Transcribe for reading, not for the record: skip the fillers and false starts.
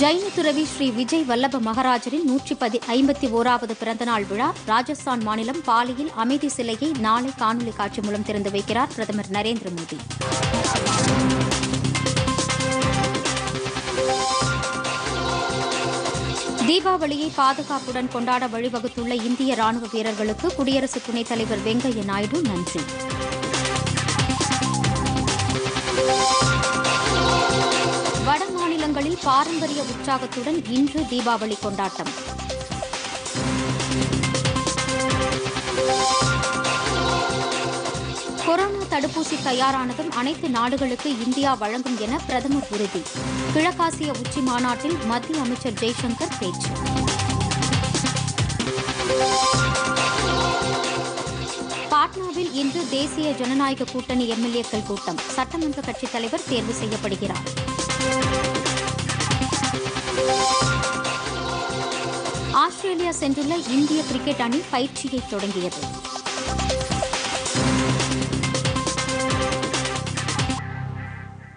ஜைன துறவி ஸ்ரீ விஜய் வல்லப மகாராஜரின் 151வது பிறந்தநாள் விழா ராஜஸ்தான் மாநிலம் பாலியில் அமைதி சிலையை நாளை காணொலி காட்சி மூலம் திறந்து வைக்கிறார் பிரதமர் நரேந்திர மோடி. தீபாவளியை பாதுகாப்புடன் கொண்டாட வழிவகுத்துள்ள இந்திய ராணுவ வீரர்களுக்கு குடியரசு துணைத் தலைவர் வெங்கையா நாயுடு நன்றி. வட மாநிலங்களில் பாரம்பரிய உற்சாகத்துடன் இன்று தீபாவளி கொண்டாட்டம். கொரோனா தடுப்பூசி தயாரானதும் அனைத்து நாடுகளுக்கு இந்தியா வழங்கும் என பிரதமர் உறுதி. கிழக்காசிய உச்சி மாநாட்டில் மத்திய அமைச்சர் ஜெய்சங்கர் பேச்சு. பாட்னாவில் இன்று தேசிய ஜனநாயக கூட்டணி எம்எல்ஏக்கள் கூட்டம். சட்டமன்ற கட்சித் தலைவர் தேர்வு செய்யப்படுகிறார். ஆஸ்திரேலியா சென்றுள்ள இந்திய கிரிக்கெட் அணி பயிற்சியை தொடங்கியது.